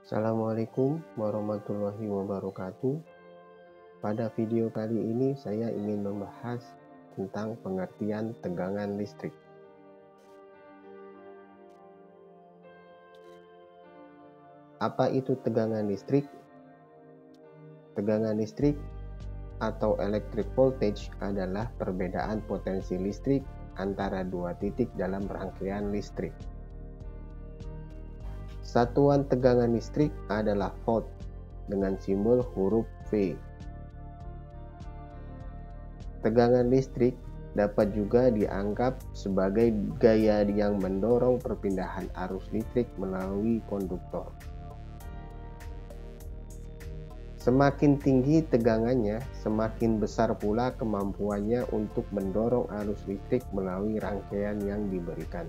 Assalamualaikum warahmatullahi wabarakatuh. Pada video kali ini saya ingin membahas tentang pengertian tegangan listrik. Apa itu tegangan listrik? Tegangan listrik atau electric voltage adalah perbedaan potensi listrik antara dua titik dalam rangkaian listrik. Satuan tegangan listrik adalah volt dengan simbol huruf V. Tegangan listrik dapat juga dianggap sebagai gaya yang mendorong perpindahan arus listrik melalui konduktor. Semakin tinggi tegangannya, semakin besar pula kemampuannya untuk mendorong arus listrik melalui rangkaian yang diberikan.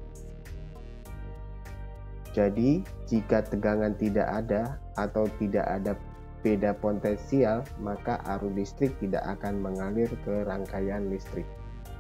Jadi, jika tegangan tidak ada atau tidak ada beda potensial, maka arus listrik tidak akan mengalir ke rangkaian listrik.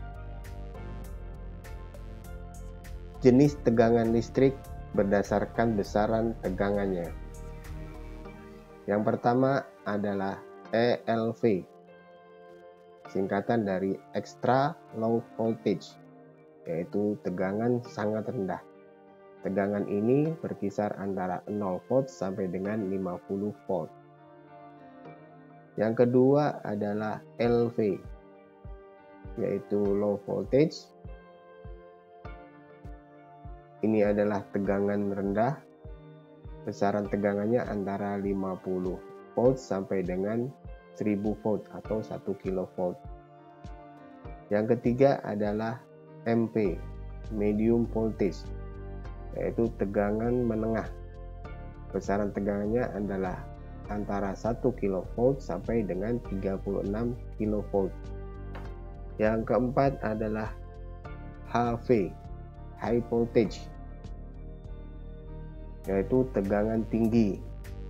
Jenis tegangan listrik berdasarkan besaran tegangannya. Yang pertama adalah ELV, singkatan dari Extra Low Voltage, yaitu tegangan sangat rendah. Tegangan ini berkisar antara 0 volt sampai dengan 50 volt. Yang kedua adalah LV, yaitu Low Voltage. Ini adalah tegangan rendah. Besaran tegangannya antara 50 volt sampai dengan 1000 volt atau 1 kilovolt. Yang ketiga adalah MP, Medium Voltage, yaitu tegangan menengah. Besaran tegangannya adalah antara 1 kV sampai dengan 36 kV. Yang keempat adalah HV, High Voltage, yaitu tegangan tinggi.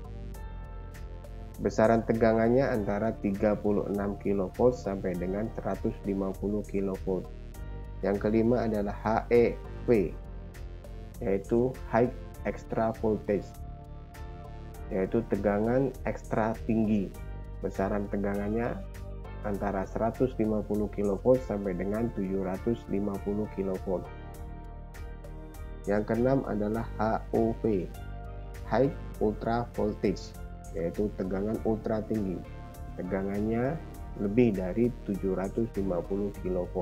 Besaran tegangannya antara 36 kV sampai dengan 150 kV. Yang kelima adalah HEV, yaitu High Extra Voltage, yaitu tegangan ekstra tinggi. Besaran tegangannya antara 150 kV sampai dengan 750 kV. Yang keenam adalah HUV, High Ultra Voltage, yaitu tegangan ultra tinggi. Tegangannya lebih dari 750 kV.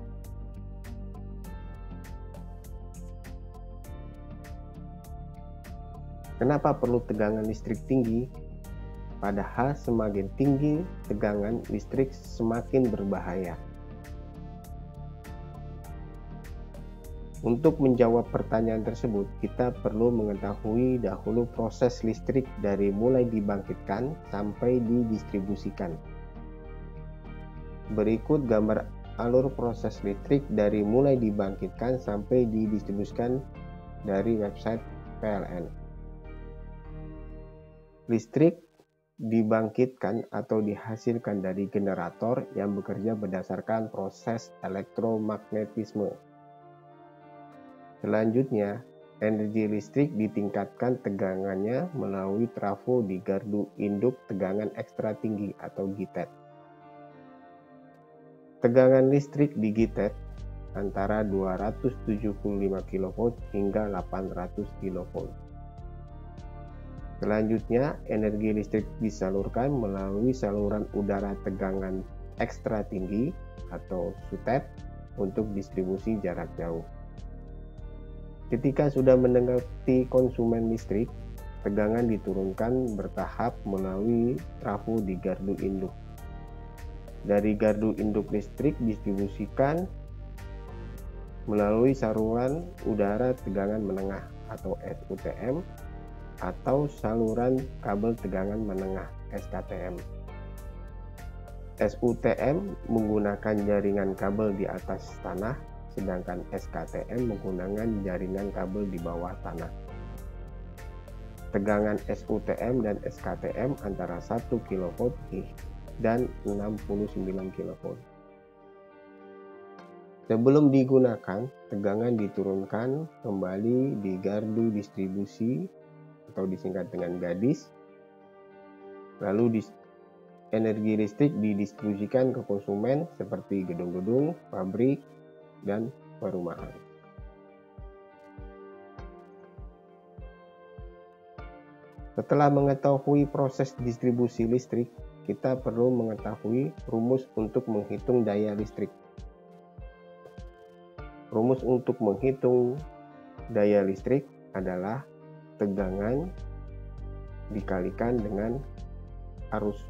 Kenapa perlu tegangan listrik tinggi? Padahal semakin tinggi tegangan listrik semakin berbahaya. Untuk menjawab pertanyaan tersebut, kita perlu mengetahui dahulu proses listrik dari mulai dibangkitkan sampai didistribusikan. Berikut gambar alur proses listrik dari mulai dibangkitkan sampai didistribusikan dari website PLN. Listrik dibangkitkan atau dihasilkan dari generator yang bekerja berdasarkan proses elektromagnetisme. Selanjutnya, energi listrik ditingkatkan tegangannya melalui trafo di gardu induk tegangan ekstra tinggi atau GITET. Tegangan listrik di GITET antara 275 kV hingga 800 kV. Selanjutnya, energi listrik disalurkan melalui saluran udara tegangan ekstra tinggi atau SUTEP untuk distribusi jarak jauh. Ketika sudah mendekati konsumen listrik, tegangan diturunkan bertahap melalui trafo di gardu induk. Dari gardu induk listrik distribusikan melalui saluran udara tegangan menengah atau SUTM atau saluran kabel tegangan menengah SKTM. SUTM menggunakan jaringan kabel di atas tanah, sedangkan SKTM menggunakan jaringan kabel di bawah tanah. Tegangan SUTM dan SKTM antara 1 kV dan 69 kV. Sebelum digunakan, tegangan diturunkan kembali di gardu distribusi atau disingkat dengan GADIS. Lalu energi listrik didistribusikan ke konsumen seperti gedung-gedung, pabrik, dan perumahan. Setelah mengetahui proses distribusi listrik, kita perlu mengetahui rumus untuk menghitung daya listrik. Rumus untuk menghitung daya listrik adalah tegangan dikalikan dengan arus.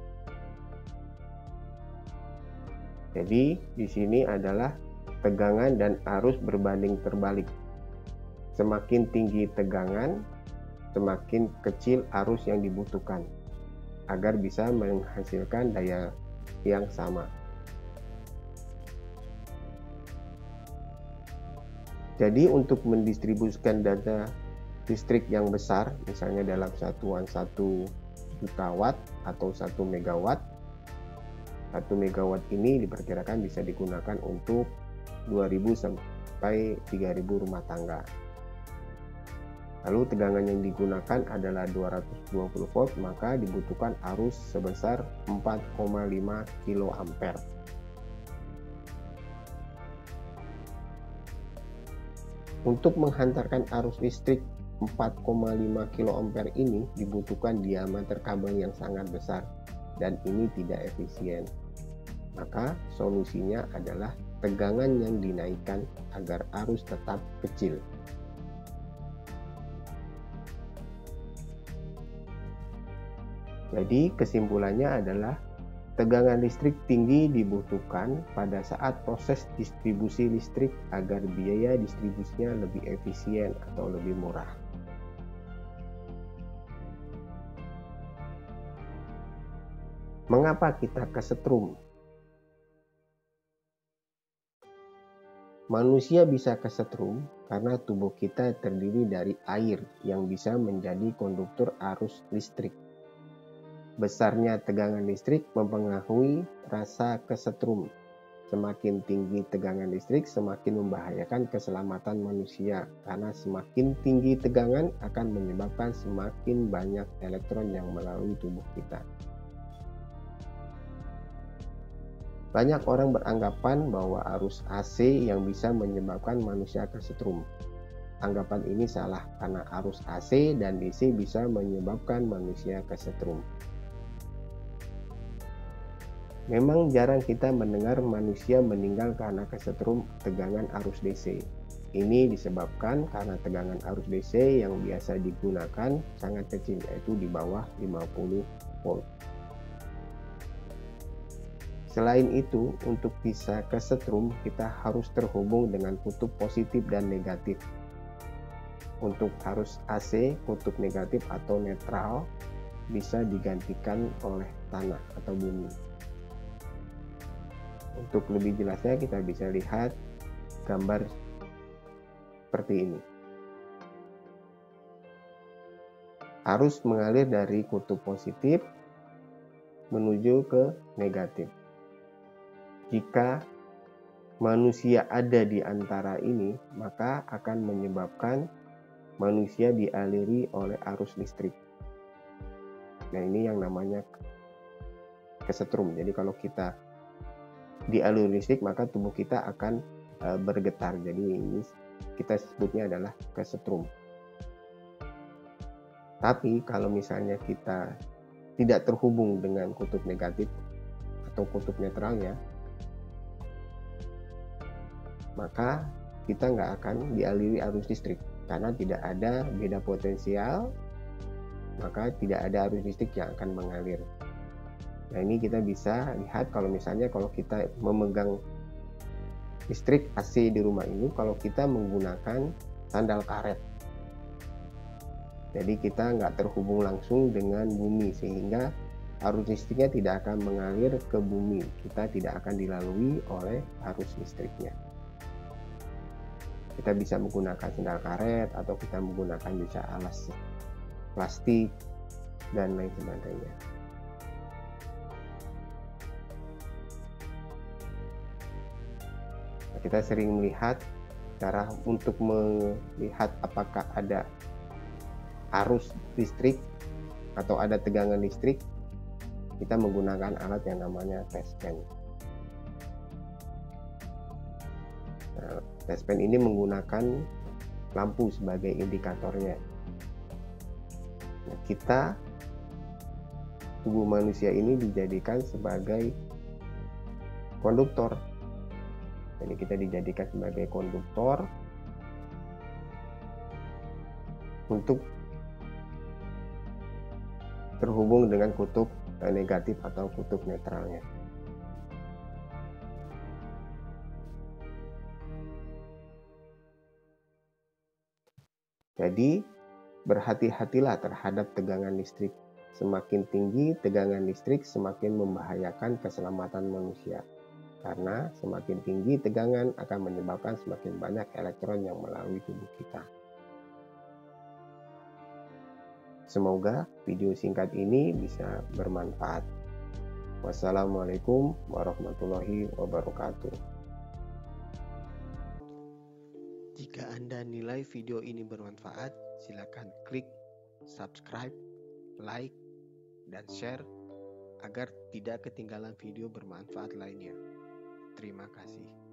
Jadi di sini adalah tegangan dan arus berbanding terbalik. Semakin tinggi tegangan, semakin kecil arus yang dibutuhkan agar bisa menghasilkan daya yang sama. Jadi untuk mendistribusikan daya listrik yang besar, misalnya dalam satuan 1 juta watt atau 1 megawatt, 1 megawatt ini diperkirakan bisa digunakan untuk 2.000 sampai 3.000 rumah tangga. Lalu tegangan yang digunakan adalah 220 volt, maka dibutuhkan arus sebesar 4,5 kilo ampere. Untuk menghantarkan arus listrik 4,5 kilo ampere ini dibutuhkan diameter kabel yang sangat besar dan ini tidak efisien. Maka solusinya adalah tegangan yang dinaikkan agar arus tetap kecil. Jadi kesimpulannya adalah tegangan listrik tinggi dibutuhkan pada saat proses distribusi listrik agar biaya distribusinya lebih efisien atau lebih murah. Mengapa kita kesetrum? Manusia bisa kesetrum karena tubuh kita terdiri dari air yang bisa menjadi konduktor arus listrik. Besarnya tegangan listrik mempengaruhi rasa kesetrum. Semakin tinggi tegangan listrik, semakin membahayakan keselamatan manusia karena semakin tinggi tegangan akan menyebabkan semakin banyak elektron yang melalui tubuh kita. Banyak orang beranggapan bahwa arus AC yang bisa menyebabkan manusia kesetrum. Anggapan ini salah karena arus AC dan DC bisa menyebabkan manusia kesetrum. Memang jarang kita mendengar manusia meninggal karena kesetrum tegangan arus DC. Ini disebabkan karena tegangan arus DC yang biasa digunakan sangat kecil, yaitu di bawah 50 volt. Selain itu, untuk bisa kesetrum, kita harus terhubung dengan kutub positif dan negatif. Untuk arus AC, kutub negatif atau netral bisa digantikan oleh tanah atau bumi. Untuk lebih jelasnya kita bisa lihat gambar seperti ini. Arus mengalir dari kutub positif menuju ke negatif. Jika manusia ada di antara ini, maka akan menyebabkan manusia dialiri oleh arus listrik. Nah, ini yang namanya kesetrum. Jadi kalau kita dialiri listrik, maka tubuh kita akan bergetar. Jadi ini kita sebutnya adalah kesetrum. Tapi kalau misalnya kita tidak terhubung dengan kutub negatif atau kutub netralnya, maka kita nggak akan dialiri arus listrik karena tidak ada beda potensial, maka tidak ada arus listrik yang akan mengalir. Nah, ini kita bisa lihat kalau misalnya kalau kita memegang listrik AC di rumah ini, kalau kita menggunakan sandal karet. Jadi kita nggak terhubung langsung dengan bumi sehingga arus listriknya tidak akan mengalir ke bumi. Kita tidak akan dilalui oleh arus listriknya. Kita bisa menggunakan sandal karet atau kita menggunakan bisa alas plastik dan lain sebagainya. Kita sering melihat cara untuk melihat apakah ada arus listrik atau ada tegangan listrik, kita menggunakan alat yang namanya test pen. Nah, test pen ini menggunakan lampu sebagai indikatornya. Nah, tubuh manusia ini dijadikan sebagai konduktor. Jadi kita dijadikan sebagai konduktor untuk terhubung dengan kutub negatif atau kutub netralnya. Jadi berhati-hatilah terhadap tegangan listrik. Semakin tinggi tegangan listrik, semakin membahayakan keselamatan manusia. Karena semakin tinggi tegangan akan menyebabkan semakin banyak elektron yang melalui tubuh kita. Semoga video singkat ini bisa bermanfaat. Wassalamualaikum warahmatullahi wabarakatuh. Jika Anda nilai video ini bermanfaat, silakan klik subscribe, like, dan share agar tidak ketinggalan video bermanfaat lainnya. Terima kasih.